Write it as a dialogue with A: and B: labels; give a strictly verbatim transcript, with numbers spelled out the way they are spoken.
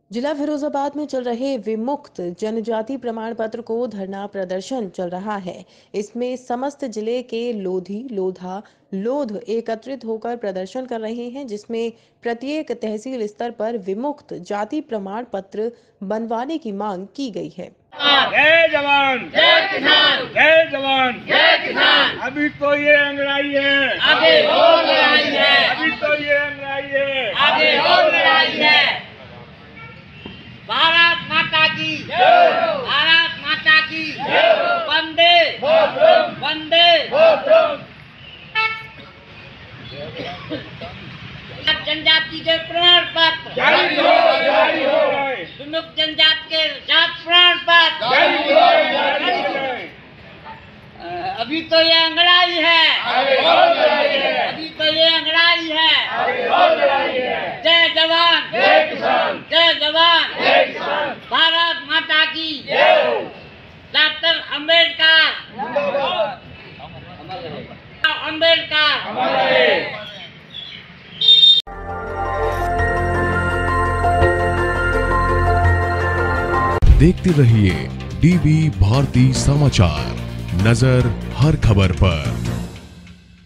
A: जिला फिरोजाबाद में चल रहे विमुक्त जनजाति प्रमाण पत्र को धरना प्रदर्शन चल रहा है। इसमें समस्त जिले के लोधी लोधा लोध एकत्रित होकर प्रदर्शन कर रहे हैं, जिसमें प्रत्येक तहसील स्तर पर विमुक्त जाति प्रमाण पत्र बनवाने की मांग की गई है।
B: जय जवान जय किसान, जय जवान जय किसान। अभी तो ये अंगड़ाई है, आगे और लड़ाई है। अभी तो ये अंगड़ाई है, आगे और लड़ाई है।
C: भारत माता की जय, भारत माता की जय, वंदे वंदे। जनजाति के प्रमाण पत्र
B: जारी हो, जारी हो।
C: विमुक्त जनजाति के जाति प्रमाण पत्र
B: जारी हो, जारी हो।
C: अभी तो ये अंगड़ाई है,
B: आगे और लड़ाई है।
C: अभी तो ये अंगड़ाई है,
B: आगे और लड़ाई है।
C: जय जवान
B: जय किसान,
C: जय जवान
B: जय किसान।
C: भारत माता की
B: जय।
C: डॉक्टर अम्बेडकर अम्बेडकर
B: हमारे
D: देखते रहिए डीबी भारती समाचार, नजर हर खबर पर।